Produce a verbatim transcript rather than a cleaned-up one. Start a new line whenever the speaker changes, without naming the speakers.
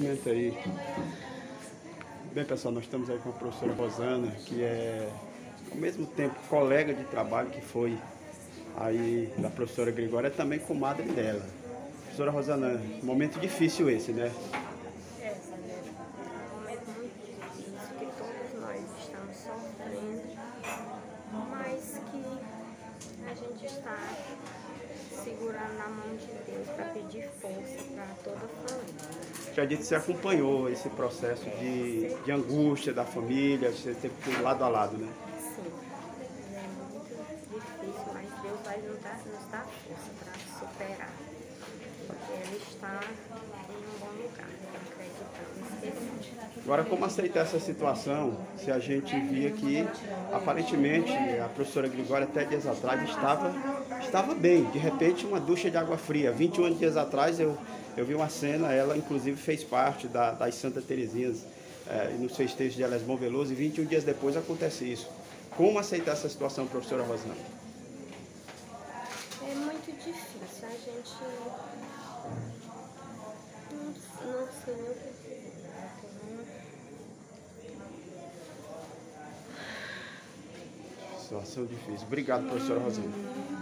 movimento aí. Bem, pessoal, nós estamos aí com a professora Rosana, que é, ao mesmo tempo, colega de trabalho que foi aí da professora Gregória, é também comadre dela. Professora Rosana, momento difícil esse, né?
É, Sandra, é um momento muito difícil que todos nós estamos sofrendo, mas que a gente está segurando na mão de Deus para pedir força para toda a família.
Já disse que você acompanhou esse processo de, de angústia da família, você teve que ir lado a lado, né?
Sim, é muito difícil, mas Deus vai nos dar, nos dar força para superar, porque Ele está em um bom lugar, acreditamos que sim.
Agora, como aceitar essa situação se a gente via que, aparentemente, a professora Gregória, até dias atrás, estava, estava bem. De repente, uma ducha de água fria. vinte e um dias atrás, eu, eu vi uma cena, ela, inclusive, fez parte da, das Santa Teresinhas, é, nos festejos de Elesbom Veloso, e vinte e um dias depois acontece isso. Como aceitar essa situação, professora Rosana?
É muito difícil, a gente não, não sei nem o que dizer.
Situação difícil. Obrigado, professora Rosana.